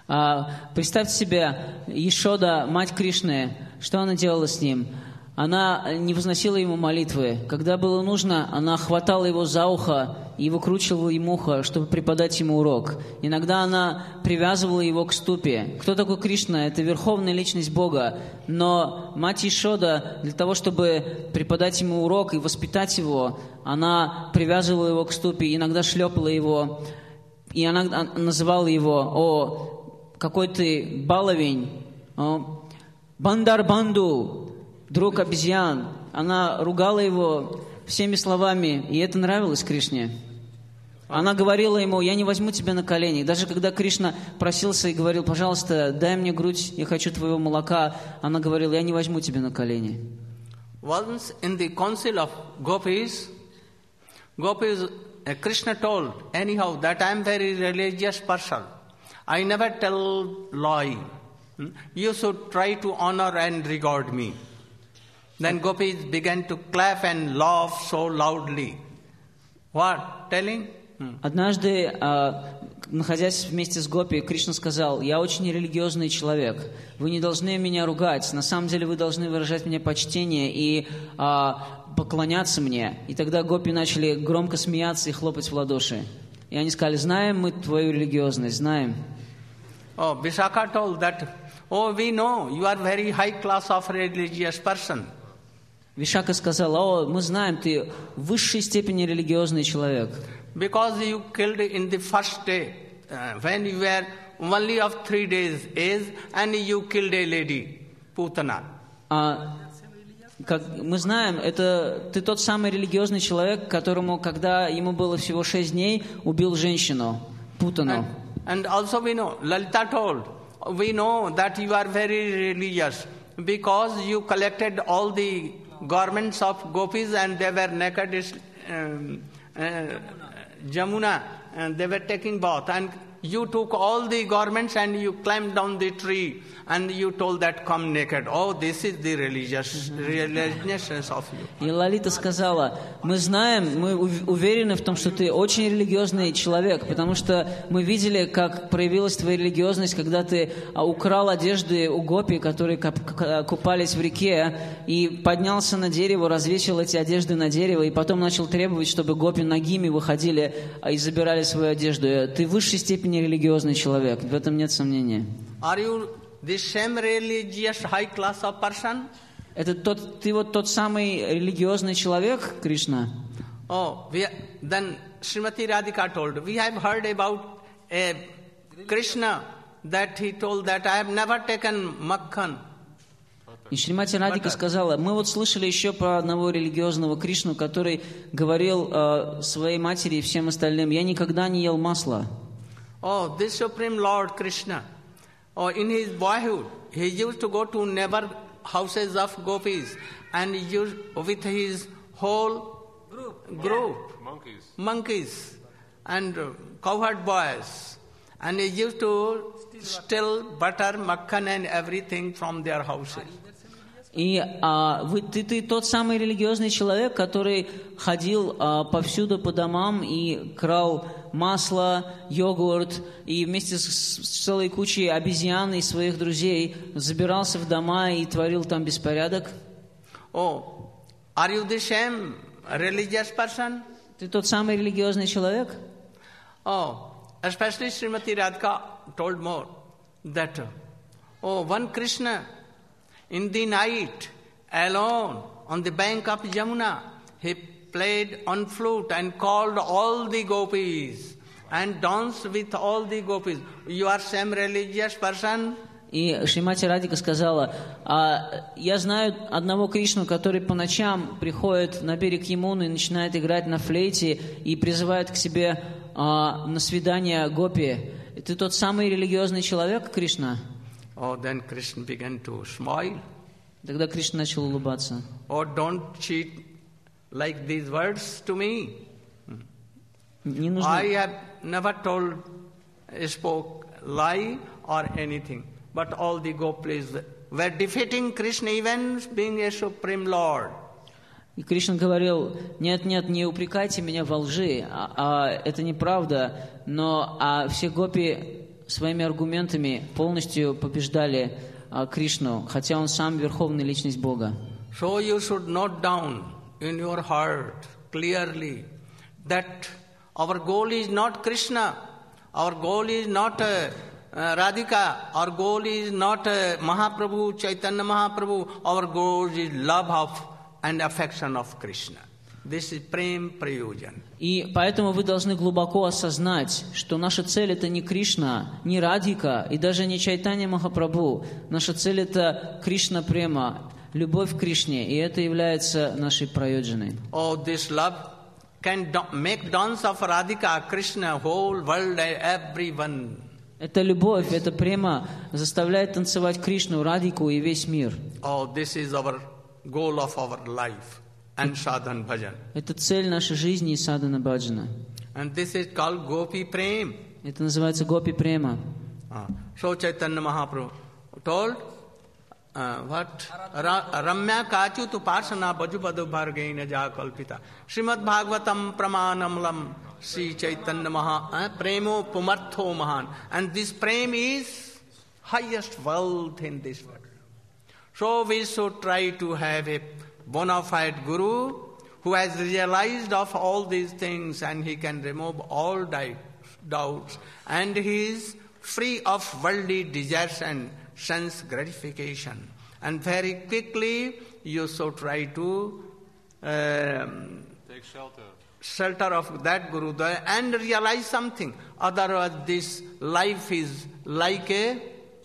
Представьте себе, Ешода, мать Кришны, что она делала с ним? Она не возносила ему молитвы. Когда было нужно, она хватала его за ухо и выкручивала ему ухо, чтобы преподать ему урок. Иногда она привязывала его к ступе. Кто такой Кришна? Это верховная личность Бога. Но мать Ешода, для того, чтобы преподать ему урок и воспитать его, она привязывала его к ступе, иногда шлепала его, и она называла его: «О, какой ты баловень! Бандар Банду! Друг обезьян». Она ругала его всеми словами, и это нравилось Кришне. Она говорила ему: «Я не возьму тебя на колени». Даже когда Кришна просился и говорил: «Пожалуйста, дай мне грудь, я хочу твоего молока», она говорила: «Я не возьму тебя на колени». Once in the council of Gopis, Krishna told, anyhow, that I am very religious person. I never tell lie. You should try to honor and regard me. Then Gopis began to clap and laugh so loudly. What? Telling? Однажды, находясь вместе с Гопи, Кришна сказал: «Я очень религиозный человек. Вы не должны меня ругать. На самом деле вы должны выражать мне почтение и поклоняться мне». И тогда Гопи начали громко смеяться и хлопать в ладоши. И они сказали: «Знаем мы твою религиозность, знаем». Oh, Vishakha told that, oh, we know you are very high class of religious person. Вишака сказала: «О, мы знаем, ты в высшей степени религиозный человек». Because you killed in the first day, when you were only of 3 days age, and you killed a lady, Putana. Как мы знаем, это ты тот самый религиозный человек, которому, когда ему было всего 6 дней, убил женщину, Путану. And also we know, Lalita told, we know that you are very religious because you collected all the garments of gopis and they were naked, Jamuna, and they were taking bath, and you took all the garments and you climbed down the tree and you told that come naked. Oh, this is the religiousness of you. И Лалита сказала: мы знаем, мы уверены в том, что ты очень религиозный человек, потому что мы видели, как проявилась твоя религиозность, когда ты украл одежды у гопи, которые купались в реке, и поднялся на дерево, развесил эти одежды на дерево, и потом начал требовать, чтобы гопи нагими выходили и забирали свою одежду. Ты в высшей степени религиозный человек, в этом нет сомнения. Are you the same religious high class of person? Это ты вот тот самый религиозный человек, Кришна? Oh, then Srimati Radhika told, we have heard about a Krishna that he told that I have never taken makhan. И Шримати Радхика сказала: мы вот слышали еще про одного религиозного Кришну, который говорил своей матери и всем остальным: я никогда не ел масла. Oh, this Supreme Lord Krishna, oh, in his boyhood, he used to go to neighbor houses of gopis and used with his whole group monkeys and cowherd boys, and he used to steal butter, makhan and everything from their houses. И ты тот самый религиозный человек, который ходил повсюду по домам и крал масло, йогурт, и вместе с целой кучей обезьян и своих друзей забирался в дома и творил там беспорядок. Oh, are you the same religious person? Ты тот самый религиозный человек? Oh, especially Srimati Radhika told more that, oh, one Krishna in the night, alone, on the bank of Yamuna, he played on flute and called all the gopis and danced with all the gopis. You are same religious person? И Шримати Радхика сказала: я знаю одного Кришну, который по ночам приходит на берег Ямуны и начинает играть на флейте и призывает к себе на свидание гопи. Ты тот самый религиозный человек, Кришна? Oh, then Krishna began to smile. Тогда Кришна начал улыбаться. Oh, don't cheat like these words to me. Не нужно... I have never spoke lie or anything. But all the gopis were defeating Krishna, even being a Supreme Lord. И Кришна говорил: нет, не упрекайте меня во лжи, это неправда, но все гопи своими аргументами полностью побеждали Кришну, хотя он сам верховная личность Бога. So you should note down in your heart clearly that our goal is not Krishna, our goal is not Radhika, our goal is not Mahaprabhu, Chaitanya Mahaprabhu, our goal is love of and affection of Krishna. This is Prem Prayojan. И поэтому вы должны глубоко осознать, что наша цель — это не Кришна, не Радхика и даже не Чайтанья Махапрабху. Наша цель — это Кришна Према, любовь к Кришне, и это является нашей прайоджаной. Oh, this love can make dance of Radhika, Krishna, whole world, everyone. Эта любовь, эта према заставляет танцевать Кришну, Радхику и весь мир. Oh, this is our goal of our life and sadhan bhajan. Это цель нашей жизни и садхана баджана. And this is called Gopi Prem. Это называется Гопи Према. So Chaitanya Mahaprabhu told what? Ramya Kachu tu Parsana Bajupadu Bhargaina Jakalpita. Srimad Bhagavatam Pramanamlam Sri Chaitanya Premo Pumartho Mahan. And this Prem is highest wealth in this world. So we should try to have a bona fide Guru who has realized of all these things and he can remove all doubts and he is free of worldly desires and sense gratification. And very quickly you should try to take shelter of that Guru and realize something. Otherwise this life is like a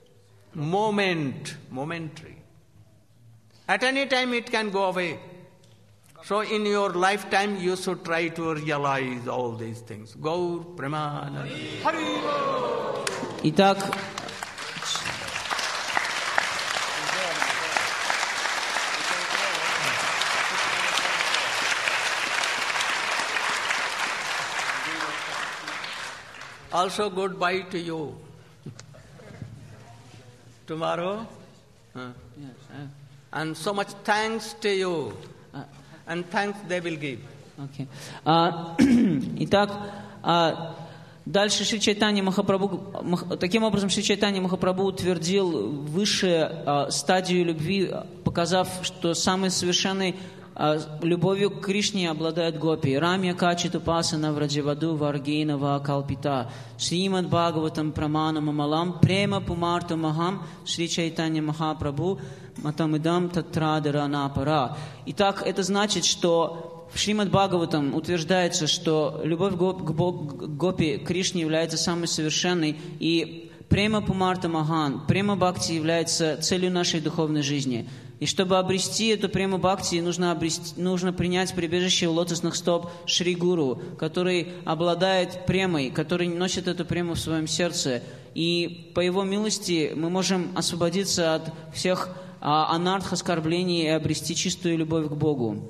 momentary. At any time it can go away. So in your lifetime you should try to realize all these things. Gaur Premanand. Hari Bol. Итак, also goodbye to you. Tomorrow. And so much thanks to you. And thanks they will give. Okay. Итак, дальше Шри Чайтанья Махапрабху, таким образом Шри Чайтанья Махапрабху утвердил высшую стадию любви, показав, что самой совершенной любовью к Кришне обладают гопи. Рамья Качиту Пасана Враджаваду Варгейна Вакалпита Шримад Бхагаватам Праманам Амалам Према Пумарту Махам Шри Чайтанья Махапрабху Матамидам Татрадара Напара. Итак, это значит, что в Шримад Бхагаватам утверждается, что любовь к гопи Кришне является самой совершенной, и Према Пумарта Махан, Према Бхакти является целью нашей духовной жизни. И чтобы обрести эту прему бхакти, нужно принять прибежище у лотосных стоп Шри Гуру, который обладает премой, который носит эту прему в своем сердце. И по его милости мы можем освободиться от всех анартх, оскорблений и обрести чистую любовь к Богу.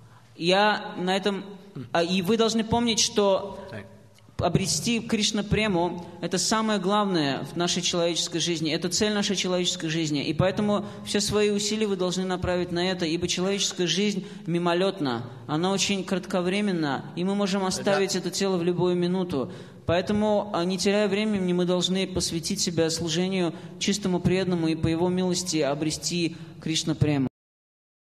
И вы должны помнить, что обрести Кришна прему — это самое главное в нашей человеческой жизни, это цель нашей человеческой жизни. И поэтому все свои усилия вы должны направить на это, ибо человеческая жизнь мимолетна, она очень кратковременна, и мы можем оставить это тело в любую минуту. Поэтому, не теряя времени, мы должны посвятить себя служению чистому преданному и по его милости обрести Кришна прему.